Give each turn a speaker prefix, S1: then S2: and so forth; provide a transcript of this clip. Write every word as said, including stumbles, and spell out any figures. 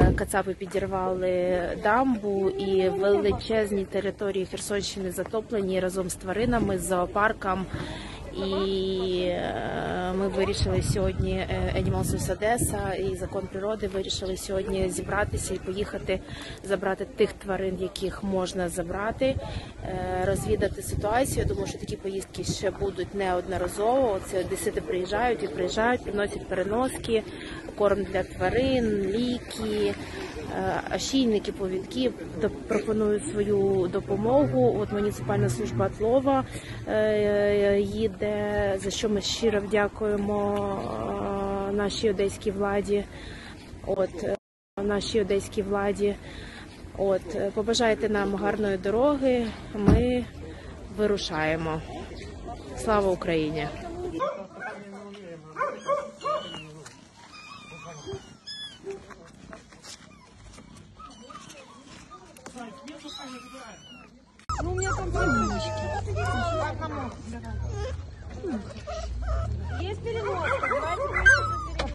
S1: кацапи підірвали дамбу і величезні території Херсонщини затоплені разом з тваринами, з зоопарком. І ми вирішили сьогодні, Animal Source Одеса і Закон природи вирішили сьогодні зібратися і поїхати забрати тих тварин, яких можна забрати, розвідати ситуацію. Я думаю, що такі поїздки ще будуть неодноразово. Це одесити приїжджають і приїжджають, приносять переноски, корм для тварин, ліки, ошійники, повідки, пропонують свою допомогу. От муніципальна служба Атлова їде, за що ми щиро вдякуємо нашій одеській владі. От, нашій одеській владі. От, побажайте нам гарної дороги, ми вирушаємо. Слава Україні!
S2: Ну, у меня там полуночки. Одному.